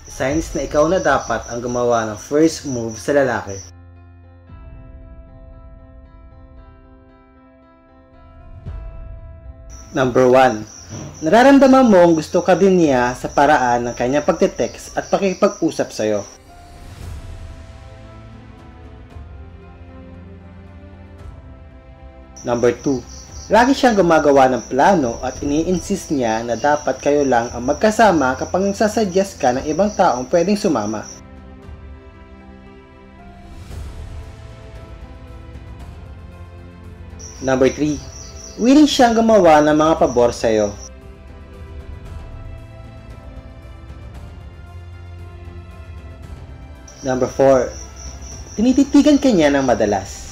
Signs na ikaw na dapat ang gumawa ng first move sa lalaki. Number 1. Nararamdaman mong gusto ka din niya sa paraan ng kanyang pagte-text at pakikipag-usap sa'yo. Number 2. Lagi siyang gumagawa ng plano at ini-insist niya na dapat kayo lang ang magkasama kapag nagsasuggest ka ng ibang taong pwedeng sumama. Number 3. Willing siyang gumawa ng mga pabor sa'yo. Number 4. Tinititigan ka niya ng madalas.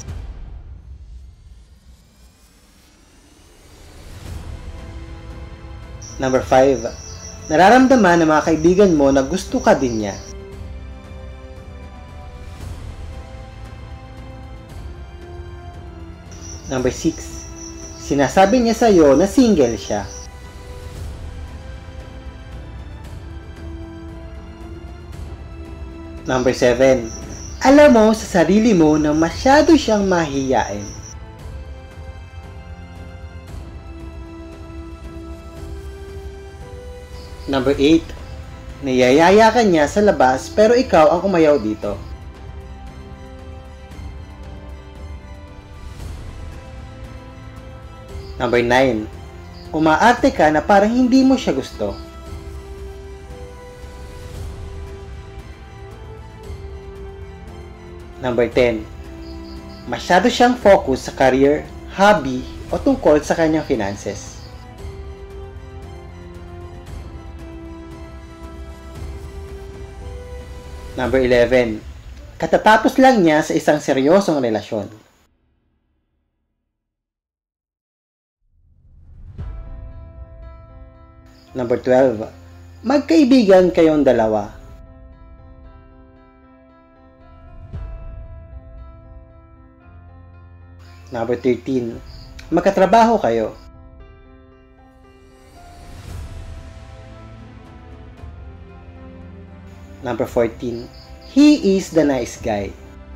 Number 5. Nararamdaman ng mga kaibigan mo na gusto ka din niya. Number 6. Sinasabi niya sa iyo na single siya. Number 7. Alam mo sa sarili mo na masyado siyang mahiyain. Number 8. Niyayaya ka niya sa labas pero ikaw ang umayaw dito. Number 9. Umaarte ka na parang hindi mo siya gusto. Number 10. Masyado siyang focus sa career, hobby, o tungkol sa kanyang finances. Number 11. Katatapos lang niya sa isang seryosong relasyon. Number 12. Magkaibigan kayong dalawa. Number 13. Magkatrabaho kayo. Number 14. He is the nice guy.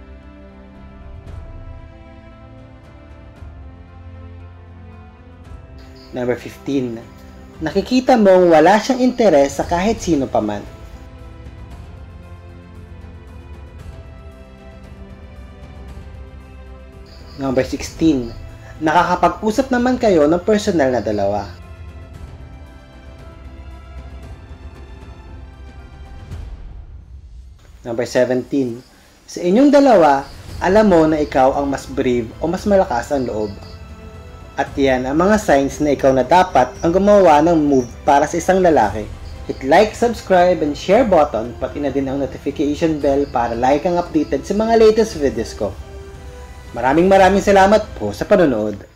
Number 15. Nakikita mong wala siyang interes sa kahit sino pa man. Number 16. Nakakapag-usap naman kayo ng personal na dalawa. Number 17. Sa inyong dalawa, alam mo na ikaw ang mas brave o mas malakas ang loob. At yan ang mga signs na ikaw na dapat ang gumawa ng move para sa isang lalaki. Hit like, subscribe, and share button, pati na din ang notification bell para lagi kang updated sa mga latest videos ko. Maraming salamat po sa panonood.